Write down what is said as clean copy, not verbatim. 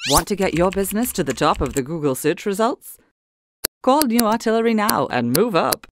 Want to get your business to the top of the Google search results? Call New Artillery now and move up.